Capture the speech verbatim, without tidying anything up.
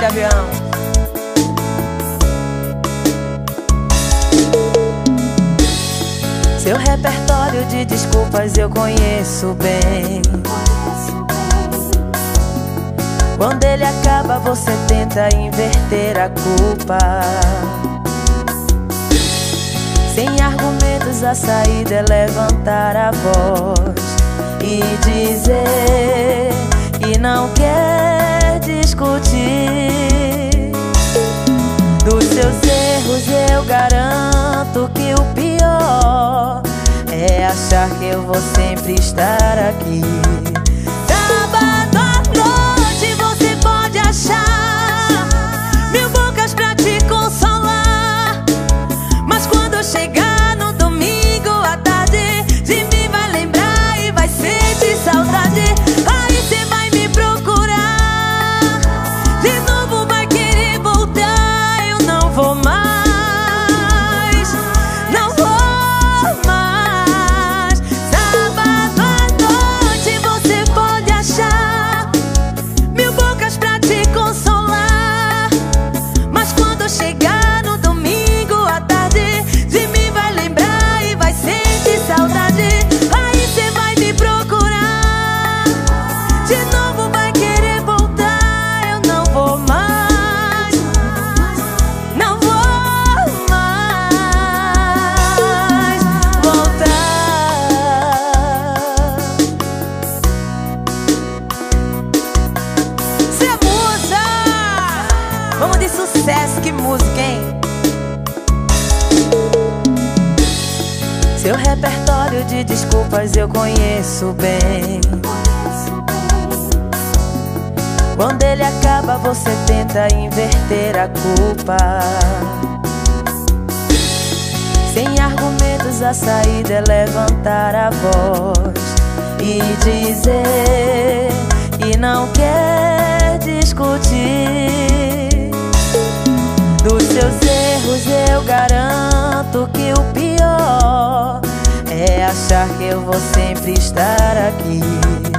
Gavião. Seu repertório de desculpas eu conheço bem. Quando ele acaba, você tenta inverter a culpa. Sem argumentos, a saída é levantar a voz e dizer que não quer discutir. Dos seus erros eu garanto que o pior é achar que eu vou sempre estar aqui. Sábado à noite você pode achar mil bocas pra te consolar, mas quando chegar no domingo à tarde, de mim vai lembrar e vai sentir saudade. Aí cê vai me procurar, de novo vai querer voltar. Eu não vou mais, não vou mais. Sábado à noite você pode achar mil bocas pra te consolar, mas quando chegar no domingo à tarde, de mim vai lembrar e vai sentir saudade. Aí cê vai me procurar, de novo vai querer voltar. Eu não vou mais, não vou mais voltar. Cê é musa! Vamos de sucesso, que música, hein? Seu repertório de desculpas eu conheço bem. Quando ele acaba, você tenta inverter a culpa. Sem argumentos, a saída é levantar a voz e dizer que não quer discutir. Dos seus erros eu garanto que o pior é achar que eu vou sempre estar aqui.